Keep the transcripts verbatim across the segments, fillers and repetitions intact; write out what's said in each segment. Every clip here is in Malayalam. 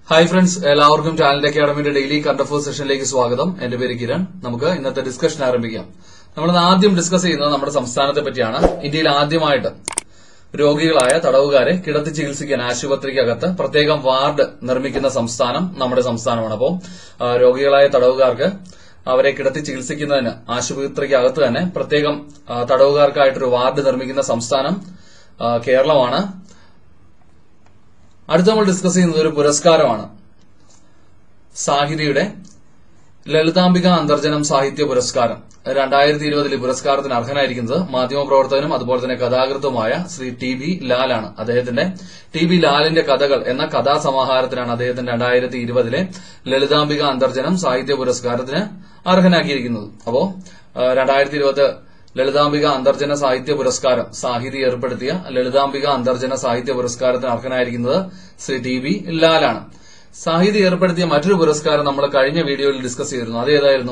ഹായ് ഫ്രണ്ട്സ്, എല്ലാവർക്കും ടാലന്റ് അക്കാഡമിയുടെ ഡെയിലി കറന്റ് അഫയേഴ്സ് സെഷനിലേക്ക് സ്വാഗതം. എന്റെ പേര് കിരൺ. നമുക്ക് ഇന്നത്തെ ഡിസ്കഷൻ ആരംഭിക്കാം. നമ്മൾ ആദ്യം ഡിസ്കസ് ചെയ്യുന്നത് നമ്മുടെ സംസ്ഥാനത്തെ പറ്റിയാണ്. ഇന്ത്യയിൽ ആദ്യമായിട്ട് രോഗികളായ തടവുകാരെ കിടത്തി ചികിത്സിക്കാൻ ആശുപത്രിക്കകത്ത് പ്രത്യേകം വാർഡ് നിർമ്മിക്കുന്ന സംസ്ഥാനം നമ്മുടെ സംസ്ഥാനമാണ്. അപ്പോൾ രോഗികളായ തടവുകാർക്ക് അവരെ കിടത്തി ചികിത്സിക്കുന്നതിന് ആശുപത്രിക്കകത്ത് തന്നെ പ്രത്യേകം തടവുകാർക്കായിട്ടൊരു വാർഡ് നിർമ്മിക്കുന്ന സംസ്ഥാനം കേരളമാണ്. അടുത്ത നമ്മൾ ഡിസ്കസ് ചെയ്യുന്നത് ഒരു പുരസ്കാരമാണ്. സാഹിതിയുടെ ലളിതാംബിക അന്തർജനം സാഹിത്യ പുരസ്കാരം. രണ്ടായിരത്തി ഇരുപതിൽ ഈ പുരസ്കാരത്തിന് അർഹനായിരിക്കുന്നത് മാധ്യമപ്രവർത്തകനും അതുപോലെ തന്നെ കഥാകൃത്തുമായ ശ്രീ ടി ബി ലാലാണ്. അദ്ദേഹത്തിന്റെ ടി ബി ലാലിന്റെ കഥകൾ എന്ന കഥാസമാഹാരത്തിനാണ് അദ്ദേഹത്തിന്റെ രണ്ടായിരത്തി ഇരുപതിലെ ലളിതാംബിക അന്തർജനം സാഹിത്യ പുരസ്കാരത്തിന് അർഹനാക്കിയിരിക്കുന്നത്. അപ്പോ രണ്ടായിരത്തി ഇരുപത് ലളിതാംബിക അന്തർജന സാഹിത്യ പുരസ്കാരം സാഹിതി ഏർപ്പെടുത്തിയ ലളിതാംബിക അന്തർജന സാഹിത്യ പുരസ്കാരത്തിന് അർഹനായിരിക്കുന്നത് ശ്രീ ടി ബി ലാലാണ്. സാഹിതി ഏർപ്പെടുത്തിയ മറ്റൊരു പുരസ്കാരം നമ്മൾ കഴിഞ്ഞ വീഡിയോയിൽ ഡിസ്കസ് ചെയ്തിരുന്നു. അതേതായിരുന്നു?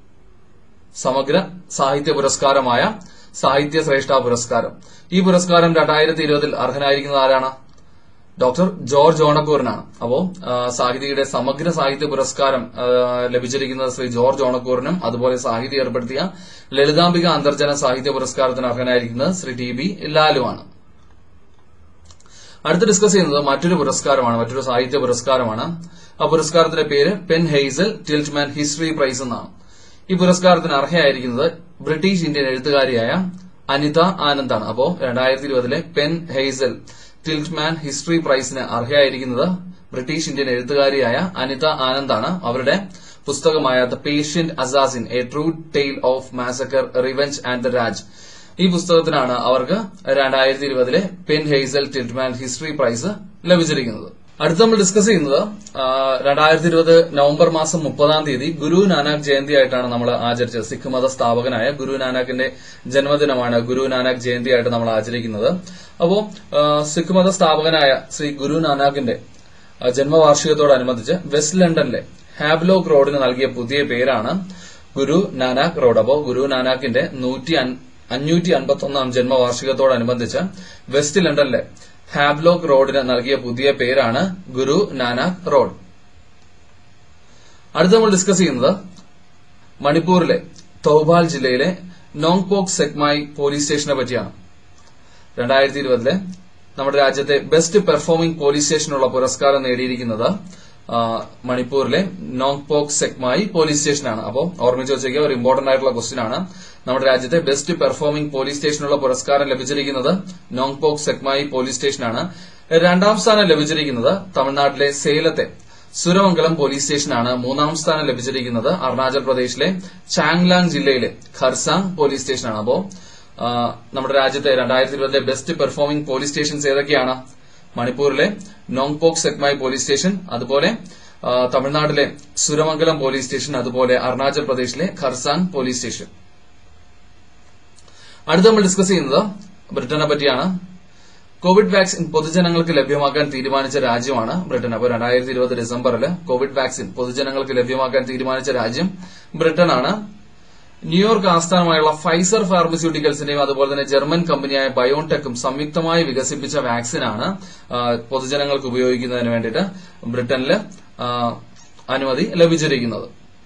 സമഗ്ര സാഹിത്യ പുരസ്കാരമായ സാഹിത്യ ശ്രേഷ്ഠ പുരസ്കാരം. ഈ പുരസ്കാരം രണ്ടായിരത്തി ഇരുപതിൽ അർഹനായിരിക്കുന്നത് ആരാണ്? ഡോക്ടർ ജോർജ് ഓണക്കൂറിനാണ്. അപ്പോ സാഹിതിയുടെ സമഗ്ര സാഹിത്യ പുരസ്കാരം ലഭിച്ചിരിക്കുന്നത് ശ്രീ ജോർജ് ഓണക്കൂറിനും അതുപോലെ സാഹിതി ഏർപ്പെടുത്തിയ ലളിതാംബിക അന്തർജന സാഹിത്യ പുരസ്കാരത്തിന് അർഹനായിരിക്കുന്നത് ശ്രീ ടി ബി ലാലുമാണ്. അടുത്ത് ഡിസ്കസ് ചെയ്യുന്നത് മറ്റൊരു പുരസ്കാരമാണ്, മറ്റൊരു സാഹിത്യ പുരസ്കാരമാണ്. ആ പുരസ്കാരത്തിന്റെ പേര് PEN Hazel Tiltman history prize എന്നാണ്. ഈ പുരസ്കാരത്തിന് അർഹയായിരിക്കുന്നത് ബ്രിട്ടീഷ് ഇന്ത്യൻ എഴുത്തുകാരിയായ അനിത ആനന്ദാണ്. അപ്പോ രണ്ടായിരത്തി ഇരുപതിലെ പെൻ ഹെയ്സൽ ടിൽറ്റ്മാൻ ഹിസ്റ്ററി പ്രൈസിന് അർഹയായിരിക്കുന്നത് ബ്രിട്ടീഷ് ഇന്ത്യൻ എഴുത്തുകാരിയായ അനിത ആനന്ദാണ്. അവരുടെ പുസ്തകമായ the patient assassin, a true tale of massacre, revenge and the Raj, ഈ പുസ്തകത്തിനാണ് അവർക്ക് രണ്ടായിരത്തി ഇരുപതിലെ PEN Hazel Tiltman history prize ലഭിച്ചിരിക്കുന്നത്. അടുത്ത നമ്മൾ ഡിസ്കസ് ചെയ്യുന്നത് രണ്ടായിരത്തി ഇരുപത് നവംബർ മാസം മുപ്പതാം തീയതി ഗുരു നാനാക്ക് ജയന്തിയായിട്ടാണ് നമ്മൾ ആചരിച്ചത്. സിഖ് മത സ്ഥാപകനായ ഗുരു നാനാക്കിന്റെ ജന്മദിനമാണ് ഗുരു നാനാക്ക് ജയന്തിയായിട്ട് നമ്മൾ ആചരിക്കുന്നത്. അപ്പോ സിഖ് മത സ്ഥാപകനായ ശ്രീ ഗുരു നാനാക്കിന്റെ ജന്മവാർഷികത്തോടനുബന്ധിച്ച് വെസ്റ്റ് ലണ്ടനിലെ ഹാബ്ലോക്ക് റോഡിന് നൽകിയ പുതിയ പേരാണ് ഗുരു നാനാക്ക് റോഡ്. അപ്പോ ഗുരു നാനാക്കിന്റെ നൂറ്റി അഞ്ഞൂറ്റി അൻപത്തി ഒന്നാം ജന്മവാർഷികത്തോടനുബന്ധിച്ച് വെസ്റ്റ് ലണ്ടനിലെ ഹാബ്ലോക്ക് റോഡിന് നൽകിയ പുതിയ പേരാണ് ഗുരു നാനാക്ക് റോഡ്. അടുത്ത നമ്മൾ ഡിസ്കസ് ചെയ്യുന്നത് മണിപ്പൂരിലെ തൗബാൽ ജില്ലയിലെ നോങ്പോക് സെക്മായി പോലീസ് സ്റ്റേഷനെ പറ്റിയാണ്. രണ്ടായിരത്തി ഇരുപതിലെ നമ്മുടെ രാജ്യത്തെ ബെസ്റ്റ് പെർഫോമിംഗ് പോലീസ് സ്റ്റേഷനുള്ള പുരസ്കാരം നേടിയിരിക്കുന്നത് മണിപ്പൂരിലെ നോങ്പോക് സെക്മായി പോലീസ് സ്റ്റേഷനാണ്. അപ്പോൾ ഓർമ്മിച്ച് വെച്ചേക്കുക, ഒരു ഇമ്പോർട്ടന്റ് ആയിട്ടുള്ള ക്വസ്റ്റ്യൻ ആണ്. നമ്മുടെ രാജ്യത്തെ ബെസ്റ്റ് പെർഫോമിംഗ് പോലീസ് സ്റ്റേഷനുള്ള പുരസ്കാരം ലഭിച്ചിരിക്കുന്നത് നോങ്പോക് സെക്മായി പോലീസ് സ്റ്റേഷനാണ്. രണ്ടാം സ്ഥാനം ലഭിച്ചിരിക്കുന്നത് തമിഴ്നാട്ടിലെ സേലത്തെ സുരമംഗലം പോലീസ് സ്റ്റേഷനാണ്. മൂന്നാം സ്ഥാനം ലഭിച്ചിരിക്കുന്നത് അരുണാചൽ പ്രദേശിലെ ചാങ്ലാങ് ജില്ലയിലെ ഖർസാങ് പോലീസ് സ്റ്റേഷനാണ്. അപ്പോ നമ്മുടെ രാജ്യത്തെ രണ്ടായിരത്തി ഇരുപതിലെ ബെസ്റ്റ് പെർഫോമിംഗ് പോലീസ് സ്റ്റേഷൻസ് ഏതൊക്കെയാണ്? മണിപ്പൂരിലെ നോങ്പോക് സെക്മായി പോലീസ് സ്റ്റേഷൻ, അതുപോലെ തമിഴ്നാട്ടിലെ സുരമംഗലം പോലീസ് സ്റ്റേഷൻ, അതുപോലെ അരുണാചൽ പ്രദേശിലെ ഖർസാങ് പോലീസ് സ്റ്റേഷൻ. അടുത്ത നമ്മൾ ഡിസ്കസ് ചെയ്യുന്നത് ബ്രിട്ടനെ പറ്റിയാണ്. കോവിഡ് വാക്സിൻ പൊതുജനങ്ങൾക്ക് ലഭ്യമാക്കാൻ തീരുമാനിച്ച രാജ്യമാണ് ബ്രിട്ടൻ. അപ്പോൾ രണ്ടായിരത്തി ഇരുപത് ഡിസംബറിൽ കോവിഡ് വാക്സിൻ പൊതുജനങ്ങൾക്ക് ലഭ്യമാക്കാൻ തീരുമാനിച്ച രാജ്യം ബ്രിട്ടനാണ്. ന്യൂയോർക്ക് ആസ്ഥാനമായുള്ള ഫൈസർ ഫാർമസ്യൂട്ടിക്കൽസിന്റെയും അതുപോലെ തന്നെ ജർമ്മൻ കമ്പനിയായ ബയോടെക്കും സംയുക്തമായി വികസിപ്പിച്ച വാക്സിനാണ് പൊതുജനങ്ങൾക്ക് ഉപയോഗിക്കുന്നതിന് വേണ്ടിയിട്ട് ബ്രിട്ടനിൽ അനുമതി ലഭിച്ചിരിക്കുന്നത്.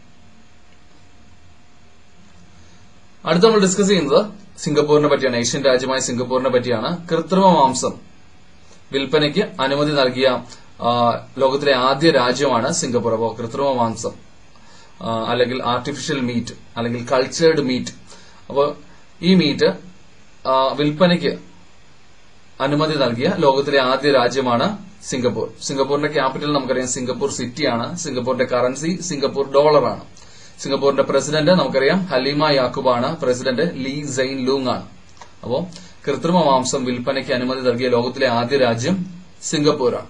അടുത്ത നമ്മൾ ഡിസ്കസ് ചെയ്യുന്നത് സിംഗപ്പൂരിനെ പറ്റിയാണ്. ഏഷ്യൻ രാജ്യമായ സിംഗപ്പൂരിനെ പറ്റിയാണ്. കൃത്രിമ മാംസം വിൽപ്പനയ്ക്ക് അനുമതി നൽകിയ ലോകത്തിലെ ആദ്യ രാജ്യമാണ് സിംഗപ്പൂർ. അപ്പോൾ കൃത്രിമ മാംസം അല്ലെങ്കിൽ ആർട്ടിഫിഷ്യൽ മീറ്റ് അല്ലെങ്കിൽ കൾച്ചേർഡ് മീറ്റ്, അപ്പോൾ ഈ മീറ്റ് വിൽപ്പനയ്ക്ക് അനുമതി നൽകിയ ലോകത്തിലെ ആദ്യ രാജ്യമാണ് സിംഗപ്പൂർ. സിംഗപ്പൂരിന്റെ ക്യാപിറ്റൽ നമുക്കറിയാം സിംഗപ്പൂർ സിറ്റിയാണ്. സിംഗപ്പൂരിന്റെ കറൻസി സിംഗപ്പൂർ ഡോളറാണ്. സിംഗപ്പൂരിന്റെ പ്രസിഡന്റ് നമുക്കറിയാം ഹലീമ യാക്കൂബാണ്. പ്രസിഡന്റ് ലീ സെയിൻ ലൂങ് ആണ്. അപ്പോൾ കൃത്രിമ മാംസം വിൽപ്പനയ്ക്ക് അനുമതി നൽകിയ ലോകത്തിലെ ആദ്യ രാജ്യം സിംഗപ്പൂരാണ്.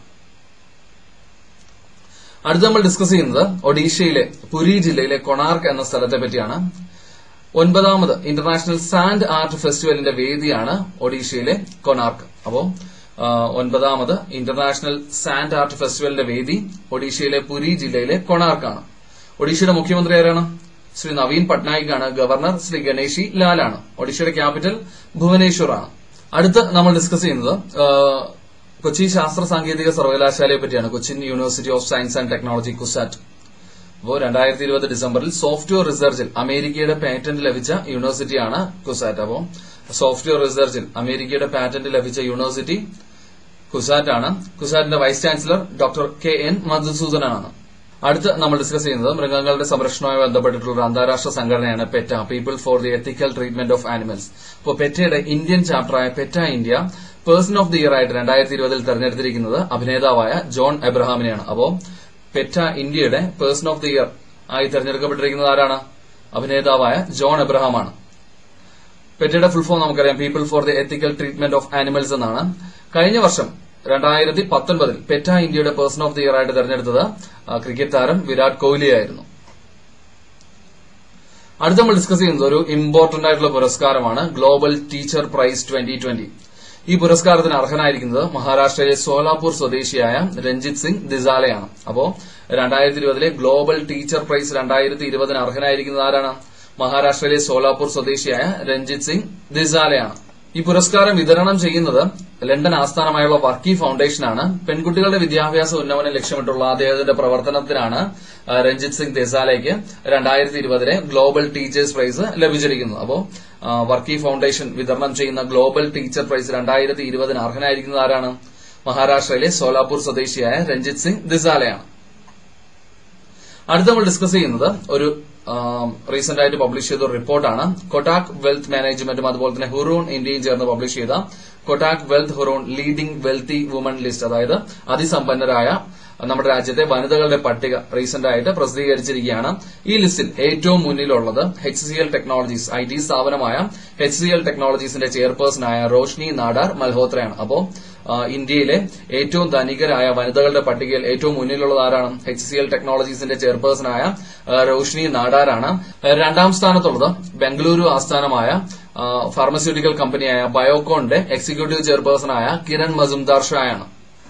അടുത്ത നമ്മൾ ഡിസ്കസ് ചെയ്യുന്നത് ഒഡീഷയിലെ പുരി ജില്ലയിലെ കൊണാർക്ക് എന്ന സ്ഥലത്തെ പറ്റിയാണ്. ഒൻപതാമത് ഇന്റർനാഷണൽ സാൻഡ് ആർട്ട് ഫെസ്റ്റിവലിന്റെ വേദിയാണ് ഒഡീഷയിലെ കൊണാർക്ക്. അപ്പോ ഒൻപതാമത് ഇന്റർനാഷണൽ സാൻഡ് ആർട്ട് ഫെസ്റ്റിവലിന്റെ വേദി ഒഡീഷയിലെ പുരി ജില്ലയിലെ കൊണാർക്കാണ്. ഒഡീഷയുടെ മുഖ്യമന്ത്രി ആരാണ്? ശ്രീ നവീൻ പട്നായിക് ആണ്. ഗവർണർ ശ്രീ ഗണേഷി ലാലാണ്. ഒഡീഷയുടെ ക്യാപിറ്റൽ ഭുവനേശ്വർ ആണ്. അടുത്ത നമ്മൾ ഡിസ്കസ് ചെയ്യുന്നത് കൊച്ചി ശാസ്ത്ര സാങ്കേതിക സർവകലാശാലയെ പറ്റിയാണ്. Cochin university of science and technology CUSAT. അപ്പോൾ രണ്ടായിരത്തി ഇരുപത് ഡിസംബറിൽ സോഫ്റ്റ്വെയർ റിസർച്ചിൽ അമേരിക്കയുടെ പാറ്റന്റ് ലഭിച്ച യൂണിവേഴ്സിറ്റിയാണ് കുസാറ്റ്. അപ്പോൾ സോഫ്റ്റ്വെയർ റിസർച്ചിൽ അമേരിക്കയുടെ പാറ്റന്റ് ലഭിച്ച യൂണിവേഴ്സിറ്റി കുസാറ്റ് ആണ്. കുസാറ്റിന്റെ vice chancellor doctor K N മധുസൂദനാണ്. അടുത്ത് നമ്മൾ ഡിസ്കസ് ചെയ്യുന്നത് മൃഗങ്ങളുടെ സംരക്ഷണവുമായി ബന്ധപ്പെട്ടിട്ടുള്ള ഒരു അന്താരാഷ്ട്ര സംഘടനയാണ് PETA, people for the ethical treatment of animals. അപ്പോൾ പെറ്റയുടെ ഇന്ത്യൻ ചാപ്റ്ററായ PETA India person of the year ആയിട്ട് രണ്ടായിരത്തി ഇരുപതിൽ തെരഞ്ഞെടുത്തിരിക്കുന്നത് അഭിനേതാവായ ജോൺ എബ്രഹാമിനെയാണ്. അപ്പോൾ പെറ്റ ഇന്ത്യയുടെ പേഴ്സൺ ഓഫ് ദി ഇയർ ആയി തെരഞ്ഞെടുക്കപ്പെട്ടിരിക്കുന്നത് ആരാണ്? അഭിനേതാവായ ജോൺ എബ്രഹാമാണ്. പെറ്റയുടെ ഫുൾ ഫോം നമുക്കറിയാം, people for the ethical treatment of animals എന്നാണ്. കഴിഞ്ഞ വർഷം രണ്ടായിരത്തി പത്തൊൻപതിൽ പെറ്റ ഇന്ത്യയുടെ പേഴ്സൺ ഓഫ് ദി ഇയർ ആയിട്ട് തെരഞ്ഞെടുത്തത് ക്രിക്കറ്റ് താരം വിരാട് കോഹ്ലിയായിരുന്നു. അടുത്ത നമ്മൾ ഡിസ്കസ് ചെയ്യുന്നത് ഒരു ഇമ്പോർട്ടന്റ് ആയിട്ടുള്ള പുരസ്കാരമാണ് global teacher prize twenty twenty. ഈ പുരസ്കാരത്തിന് അർഹനായിരിക്കുന്നത് മഹാരാഷ്ട്രയിലെ സോലാപൂർ സ്വദേശിയായ രഞ്ജിത് സിംഗ് ദിസാലയാണ്. അപ്പോ രണ്ടായിരത്തി ഇരുപതിലെ ഗ്ലോബൽ ടീച്ചർ പ്രൈസ് രണ്ടായിരത്തി ഇരുപതിന് അർഹനായിരിക്കുന്നത് ആരാണ്? മഹാരാഷ്ട്രയിലെ സോലാപൂർ സ്വദേശിയായ രഞ്ജിത് സിംഗ് ദിസാലയാണ്. ഈ പുരസ്കാരം വിതരണം ചെയ്യുന്നത് ലണ്ടൻ ആസ്ഥാനമായുള്ള വർക്കി ഫൌണ്ടേഷനാണ്. പെൺകുട്ടികളുടെ വിദ്യാഭ്യാസ ഉന്നമനം ലക്ഷ്യമിട്ടുള്ള അദ്ദേഹത്തിന്റെ പ്രവർത്തനത്തിനാണ് രഞ്ജിത് സിംഗ് ദിസാലയ്ക്ക് രണ്ടായിരത്തി ഇരുപതിലെ ഗ്ലോബൽ ടീച്ചേഴ്സ് പ്രൈസ് ലഭിച്ചിരിക്കുന്നത്. അപ്പോൾ വർക്കി ഫൌണ്ടേഷൻ വിതരണം ചെയ്യുന്ന ഗ്ലോബൽ ടീച്ചർ പ്രൈസ് രണ്ടായിരത്തി ഇരുപതിന് അർഹനായിരിക്കുന്നത് ആരാണ്? മഹാരാഷ്ട്രയിലെ സോലാപൂർ സ്വദേശിയായ രഞ്ജിത് സിംഗ് ദിസാലയാണ്. അടുത്ത നമ്മൾ ഡിസ്കസ് ചെയ്യുന്നത് ഒരു റീസെന്റ് ആയിട്ട് പബ്ലിഷ് ചെയ്ത ഒരു റിപ്പോർട്ടാണ്. കൊട്ടാക് വെൽത്ത് മാനേജ്മെന്റും അതുപോലെ തന്നെ ഹുറൂൺ ഇന്ത്യയും ചേർന്ന് പബ്ലിഷ് ചെയ്ത Kotak wealth Hurun leading wealthy woman list, അതായത് അതിസമ്പന്നരായ നമ്മുടെ രാജ്യത്തെ വനിതകളുടെ പട്ടിക റീസെന്റ് ആയിട്ട് പ്രസിദ്ധീകരിച്ചിരിക്കുകയാണ്. ഈ ലിസ്റ്റിൽ ഏറ്റവും മുന്നിലുള്ളത് H C L technologies, I T സ്ഥാപനമായ എച്ച് സി എൽ ടെക്നോളജീസിന്റെ ചെയർപേഴ്സണായ റോഷ്നി നാഡാർ മൽഹോത്രയാണ്. അപ്പോൾ ഇന്ത്യയിലെ ഏറ്റവും ധനികരായ വനിതകളുടെ പട്ടികയിൽ ഏറ്റവും മുന്നിലുള്ളത് ആരാണ്? എച്ച് സി എൽ ടെക്നോളജീസിന്റെ ചെയർപേഴ്സണായ റോഷ്നി നാഡാറാണ്. രണ്ടാം സ്ഥാനത്തുള്ളത് ബംഗളൂരു ആസ്ഥാനമായ ഫാർമസ്യൂട്ടിക്കൽ കമ്പനിയായ ബയോകോണിന്റെ എക്സിക്യൂട്ടീവ് ചെയർപേഴ്സണായ കിരൺ മസുംദാർ ഷായാണ്.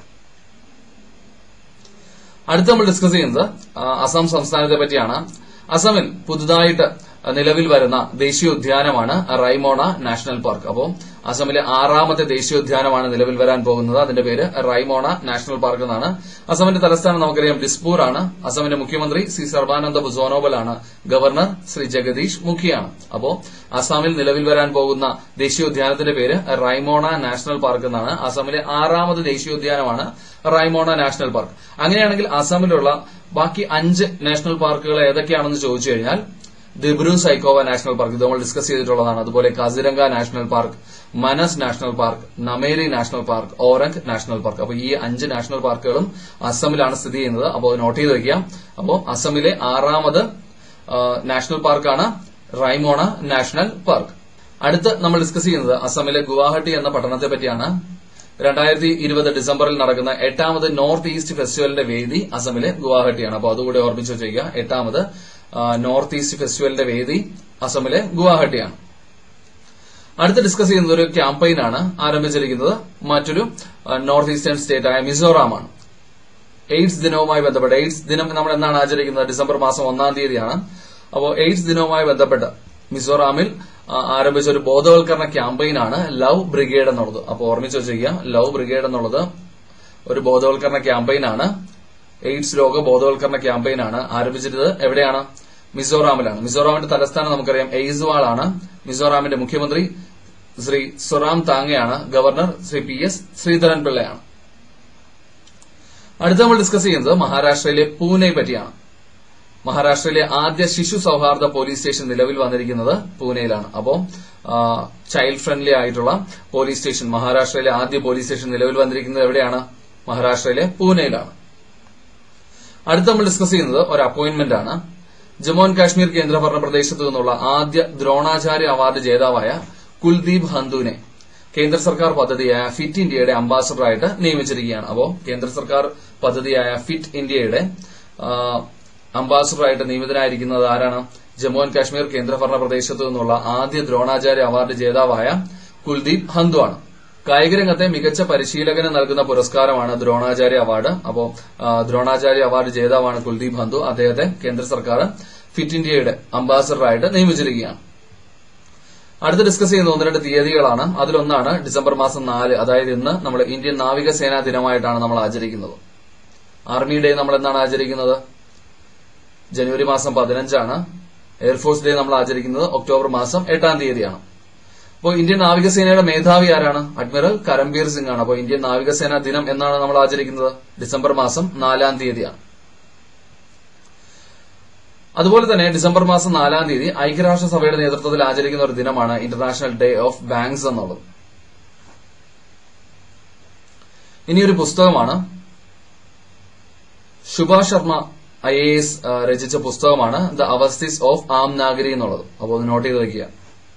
അടുത്ത് നമ്മൾ ഡിസ്കസ് ചെയ്യുന്നത് അസം സംസ്ഥാനത്തെ പറ്റിയാണ്. അസമിൽ പുതുതായിട്ട് നിലവിൽ വരുന്ന ദേശീയോദ്യാനമാണ് റൈമോണ നാഷണൽ പാർക്ക്. അപ്പോൾ അസമിലെ ആറാമത്തെ ദേശീയോദ്യാനമാണ് നിലവിൽ വരാൻ പോകുന്നത്. അതിന്റെ പേര് റൈമോണ നാഷണൽ പാർക്ക് എന്നാണ്. അസമിന്റെ തലസ്ഥാനം നമുക്കറിയാം ദിസ്പൂർ ആണ്. അസമിന്റെ മുഖ്യമന്ത്രി ശ്രീ സർബാനന്ദ സോനോബലാണ്. ഗവർണർ ശ്രീ ജഗദീഷ് മുഖിയാണ്. അപ്പോൾ അസമിൽ നിലവിൽ വരാൻ പോകുന്ന ദേശീയോദ്യാനത്തിന്റെ പേര് റൈമോണ നാഷണൽ പാർക്ക് എന്നാണ്. അസമിലെ ആറാമത് ദേശീയോദ്യാനമാണ് റൈമോണ നാഷണൽ പാർക്ക്. അങ്ങനെയാണെങ്കിൽ അസമിലുള്ള ബാക്കി അഞ്ച് നാഷണൽ പാർക്കുകൾ ഏതൊക്കെയാണെന്ന് ചോദിച്ചു കഴിഞ്ഞാൽ ദിബ്രു സൈക്കോവ നാഷണൽ പാർക്ക്, ഇത് നമ്മൾ ഡിസ്കസ് ചെയ്തിട്ടുള്ളതാണ്. അതുപോലെ Kaziranga national park, Manas national park, Nameri national park, Orang national park. അപ്പോൾ ഈ അഞ്ച് നാഷണൽ പാർക്കുകളും അസമിലാണ് സ്ഥിതി ചെയ്യുന്നത്. അപ്പോൾ നോട്ട് ചെയ്ത് വയ്ക്കാം. അപ്പോൾ അസമിലെ ആറാമത് നാഷണൽ പാർക്കാണ് റൈമോണ നാഷണൽ പാർക്ക്. അടുത്ത് നമ്മൾ ഡിസ്കസ് ചെയ്യുന്നത് അസമിലെ ഗുവാഹട്ടി എന്ന പട്ടണത്തെ പറ്റിയാണ്. രണ്ടായിരത്തി ഇരുപത് ഡിസംബറിൽ നടക്കുന്ന എട്ടാമത് നോർത്ത് ഈസ്റ്റ് ഫെസ്റ്റിവലിന്റെ വേദി അസമിലെ ഗുവാഹട്ടിയാണ്. അപ്പോൾ അതുകൂടെ ഓർമ്മിച്ചു വെച്ചേക്കുക. എട്ടാമത് നോർത്ത് ഈസ്റ്റ് ഫെസ്റ്റിവലിന്റെ വേദി അസമിലെ ഗുവാഹട്ടിയാണ്. അടുത്ത് ഡിസ്കസ് ചെയ്യുന്നത് ഒരു ക്യാമ്പയിനാണ് ആരംഭിച്ചിരിക്കുന്നത്. മറ്റൊരു നോർത്ത് ഈസ്റ്റേൺ സ്റ്റേറ്റ് ആയ മിസോറാമാണ്. എയ്ഡ്സ് ദിനവുമായി ബന്ധപ്പെട്ട്, എയ്ഡ്സ് ദിനം നമ്മൾ എന്നാണ് ആചരിക്കുന്നത്? ഡിസംബർ മാസം ഒന്നാം തീയതിയാണ്. അപ്പോൾ എയ്ഡ്സ് ദിനവുമായി ബന്ധപ്പെട്ട് മിസോറാമിൽ ആരംഭിച്ച ഒരു ബോധവൽക്കരണ ക്യാമ്പയിനാണ് ലവ് ബ്രിഗേഡ് എന്നുള്ളത്. അപ്പോൾ ഓർമ്മിച്ച് വെച്ചിരിക്കുക, ലവ് ബ്രിഗേഡ് എന്നുള്ളത് ഒരു ബോധവൽക്കരണ ക്യാമ്പയിനാണ്. എയ്ഡ്സ് രോഗ ബോധവൽക്കരണ ക്യാമ്പയിനാണ്. ആരംഭിച്ചിട്ട് എവിടെയാണ്? മിസോറാമിലാണ്. മിസോറാമിന്റെ തലസ്ഥാനം നമുക്കറിയാം എയ്സ്വാൾ ആണ്. മിസോറാമിന്റെ മുഖ്യമന്ത്രി ശ്രീ സൊറാം താങ്ങയാണ്. ഗവർണർ ശ്രീ പി എസ് ശ്രീധരൻ പിള്ളയാണ്. അടുത്ത നമ്മൾ ഡിസ്കസ് ചെയ്യുന്നത് മഹാരാഷ്ട്രയിലെ പൂനെ പറ്റിയാണ്. മഹാരാഷ്ട്രയിലെ ആദ്യ ശിശു സൌഹാർദ്ദ പോലീസ് സ്റ്റേഷൻ നിലവിൽ വന്നിരിക്കുന്നത് പൂനെയിലാണ്. അപ്പോൾ ചൈൽഡ് ഫ്രണ്ട്ലി ആയിട്ടുള്ള പോലീസ് സ്റ്റേഷൻ, മഹാരാഷ്ട്രയിലെ ആദ്യ പോലീസ് സ്റ്റേഷൻ നിലവിൽ വന്നിരിക്കുന്നത് എവിടെയാണ്? മഹാരാഷ്ട്രയിലെ പൂനെയിലാണ്. അടുത്ത നമ്മൾ ഡിസ്കസ് ചെയ്യുന്നത് ഒരു അപ്പോയിന്റ്മെന്റ് ആണ്. ജമ്മു ആൻഡ് കാശ്മീർ കേന്ദ്രഭരണ പ്രദേശത്തു നിന്നുള്ള ആദ്യ ദ്രോണാചാര്യ അവാർഡ് ജേതാവായ കുൽദീപ് ഹന്ദുവിനെ കേന്ദ്ര സർക്കാർ പദ്ധതിയായ ഫിറ്റ് ഇന്ത്യയുടെ അംബാസഡറായിട്ട് നിയമിച്ചിരിക്കുകയാണ്. അപ്പോൾ കേന്ദ്ര സർക്കാർ പദ്ധതിയായ ഫിറ്റ് ഇന്ത്യയുടെ അംബാസഡറായിട്ട് നിയമിതനായിരിക്കുന്നത് ആരാണ്? ജമ്മു ആൻഡ് കാശ്മീർ കേന്ദ്രഭരണ പ്രദേശത്തു നിന്നുള്ള ആദ്യ ദ്രോണാചാര്യ അവാർഡ് ജേതാവായ കുൽദീപ് ഹന്ദു ആണ്. കായികരംഗത്തെ മികച്ച പരിശീലകന് നൽകുന്ന പുരസ്കാരമാണ് ദ്രോണാചാര്യ അവാർഡ്. അപ്പോൾ ദ്രോണാചാര്യ അവാർഡ് ജേതാവാണ് കുൽദീപ് ഹന്ദു. അദ്ദേഹത്തെ കേന്ദ്ര സർക്കാർ ഫിറ്റ് ഇന്ത്യയുടെ അംബാസഡറായിട്ട് നിയമിച്ചിരിക്കുകയാണ്. അടുത്ത് ഡിസ്കസ് ചെയ്യുന്ന ഒന്ന് രണ്ട് തീയതികളാണ്. അതിലൊന്നാണ് ഡിസംബർ മാസം നാല്, അതായത് ഇന്ന് നമ്മൾ ഇന്ത്യൻ നാവികസേനാ ദിനമായിട്ടാണ് നമ്മൾ ആചരിക്കുന്നത്. ആർമി ഡേ നമ്മൾ എന്നാണ് ആചരിക്കുന്നത്? ജനുവരി മാസം പതിനഞ്ചാണ്. എയർഫോഴ്സ് ഡേ നമ്മൾ ആചരിക്കുന്നത് ഒക്ടോബർ മാസം എട്ടാം തീയതിയാണ്. അപ്പോൾ ഇന്ത്യൻ നാവികസേനയുടെ മേധാവി ആരാണ്? അഡ്മിറൽ കരംബീർ സിംഗ് ആണ്. അപ്പോൾ ഇന്ത്യൻ നാവികസേനാ ദിനം എന്നാണ് നമ്മൾ ആചരിക്കുന്നത്? ഡിസംബർ മാസം നാലാം തീയതിയാണ്. അതുപോലെ തന്നെ ഡിസംബർ മാസം നാലാം തീയതി ഐക്യരാഷ്ട്രസഭയുടെ നേതൃത്വത്തിൽ ആചരിക്കുന്ന ഒരു ദിനമാണ് ഇന്റർനാഷണൽ ഡേ ഓഫ് ബാങ്ക്സ് എന്നുള്ളത്. ഇനിയൊരു പുസ്തകമാണ്, Shubha Sharma I A S രചിച്ച പുസ്തകമാണ് ദ അവസ്ഥിസ് ഓഫ് ആം നാഗരി എന്നുള്ളത്. അപ്പോൾ അത് നോട്ട് ചെയ്ത് വയ്ക്കുക.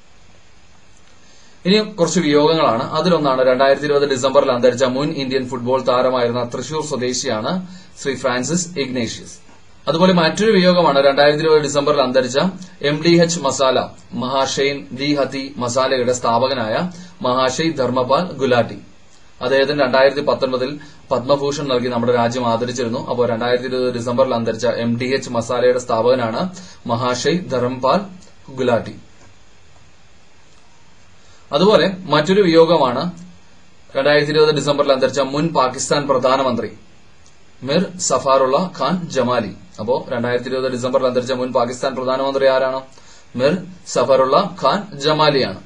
ഇനി കുറച്ച് വിയോഗങ്ങളാണ്. അതിലൊന്നാണ് രണ്ടായിരത്തി ഇരുപത് ഡിസംബറിൽ അന്തരിച്ച മുൻ ഇന്ത്യൻ ഫുട്ബോൾ താരമായിരുന്ന തൃശൂർ സ്വദേശിയാണ് ശ്രീ ഫ്രാൻസിസ് ഇഗ്നേഷ്യസ്. അതുപോലെ മറ്റൊരു വിയോഗമാണ് രണ്ടായിരത്തി ഇരുപത് ഡിസംബറിൽ അന്തരിച്ച M D H masala Mahashian Di Hatti മസാലയുടെ സ്ഥാപകനായ മഹാഷെയ് ധർമ്മപാൽ ഗുലാട്ടി. അദ്ദേഹത്തിന് രണ്ടായിരത്തി പത്തൊൻപതിൽ പത്മഭൂഷൺ നൽകി നമ്മുടെ രാജ്യം ആദരിച്ചിരുന്നു. അപ്പോൾ രണ്ടായിരത്തി ഇരുപത് ഡിസംബറിൽ അന്തരിച്ച എം ഡി എച്ച് മസാലയുടെ സ്ഥാപകനാണ് മഹാഷെയ് ധർമ്മപാൽ ഗുലാട്ടി. അതുപോലെ മറ്റൊരു വിയോഗമാണ് രണ്ടായിരത്തി ഇരുപത് ഡിസംബറിൽ അന്തരിച്ച മുൻ പാകിസ്ഥാൻ പ്രധാനമന്ത്രി മിർ സഫാറുള്ള ഖാൻ ജമാലി. അപ്പോ രണ്ടായിരത്തി ഇരുപത് ഡിസംബറിൽ അന്തരിച്ച മുൻ പാകിസ്ഥാൻ പ്രധാനമന്ത്രി ആരാണ്? മിർ സഫറുള്ള ഖാൻ ജമാലിയാണ്.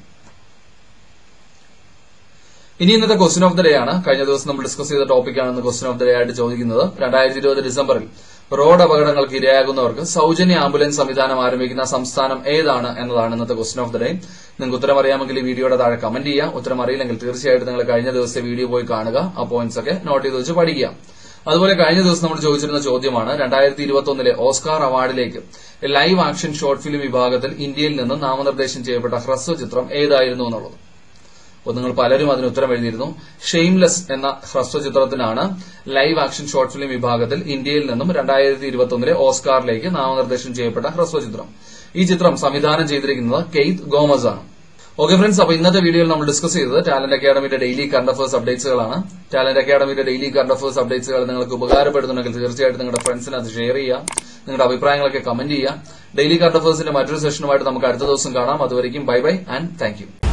ഇനി ഇന്നത്തെ ക്വസ്റ്റ്യൻ ഓഫ് ദ ഡേ ആണ്. കഴിഞ്ഞ ദിവസം നമ്മൾ ഡിസ്കസ് ചെയ്ത ടോപ്പിക്കാണ് ഇന്ന് ക്വസ്റ്റ്യൻ ഓഫ് ദ ഡേ ആയിട്ട് ചോദിക്കുന്നത്. രണ്ടായിരത്തി ഇരുപത് ഡിസംബറിൽ റോഡ് അപകടങ്ങൾക്ക് ഇരയാകുന്നവർക്ക് സൌജന്യ ആംബുലൻസ് സംവിധാനം ആരംഭിക്കുന്ന സംസ്ഥാനം ഏതാണ് എന്നതാണ് ഇന്നത്തെ ക്വസ്റ്റ്യൻ ഓഫ് ദ ഡേ. നിങ്ങൾക്ക് ഉത്തരം അറിയാമെങ്കിൽ ഈ വീഡിയോയുടെ താഴെ കമന്റ് ചെയ്യുക. ഉത്തരം അറിയില്ലെങ്കിൽ തീർച്ചയായിട്ടും നിങ്ങൾ കഴിഞ്ഞ ദിവസത്തെ വീഡിയോ പോയി കാണുക. ആ പോയിന്റ്സ് ഒക്കെ നോട്ട് ചെയ്ത് വെച്ച് പഠിക്കുക. അതുപോലെ കഴിഞ്ഞ ദിവസം നമ്മൾ ചോദിച്ചിരുന്ന ചോദ്യമാണ് രണ്ടായിരത്തി ഇരുപത്തി ഒന്നിലെ ഓസ്കാർ അവാർഡിലേക്ക് ലൈവ് ആക്ഷൻ ഷോർട്ട് ഫിലിം വിഭാഗത്തിൽ ഇന്ത്യയിൽ നിന്ന് നാമനിർദ്ദേശം ചെയ്യപ്പെട്ട ഹ്രസ്വചിത്രം ഏതായിരുന്നു എന്നുള്ളത്. അപ്പോൾ നിങ്ങൾ പലരും അതിന് ഉത്തരം എഴുതിയിരുന്നു. ഷെയിംലെസ് എന്ന ഹ്രസ്വചിത്രത്തിനാണ് ലൈവ് ആക്ഷൻ ഷോർട്ട് ഫിലിം വിഭാഗത്തിൽ ഇന്ത്യയിൽ നിന്നും രണ്ടായിരത്തി ഇരുപത്തി ഒന്നിലെ ഓസ്കാറിലേക്ക് നാമനിർദ്ദേശം ചെയ്യപ്പെട്ട ഹ്രസ്വചിത്രം. ഈ ചിത്രം സംവിധാനം ചെയ്തിരിക്കുന്നത് കെയ്ത്ത് ഗോമസ് ആണ്. ഓക്കെ ഫ്രണ്ട്സ്, അപ്പൊ ഇന്നത്തെ വീഡിയോയിൽ നമ്മൾ ഡിസ്കസ് ചെയ്തത് ടാലന്റ് അക്കാഡമിയുടെ ഡെയിലി കറന്റ് അഫേഴ്സ് അപ്ഡേറ്റ്സുകളാണ്. ടാലന്റ് അക്കാഡമിയുടെ ഡെയിലി കറന്റ് അഫേഴ്സ് അപ്ഡേറ്റ്സുകൾ നിങ്ങൾക്ക് ഉപകാരപ്പെടുന്നുണ്ടെങ്കിൽ തീർച്ചയായിട്ടും നിങ്ങളുടെ ഫ്രണ്ട്സിന് അത് ഷെയർ ചെയ്യുക. നിങ്ങളുടെ അഭിപ്രായങ്ങളൊക്കെ കമന്റ് ചെയ്യുക. ഡെയിലി കറന്റ് അഫേഴ്സിന്റെ മറ്റൊരു സെഷനുമായിട്ട് നമുക്ക് അടുത്ത ദിവസം കാണാം. അതുവരെയും bye bye and thank U.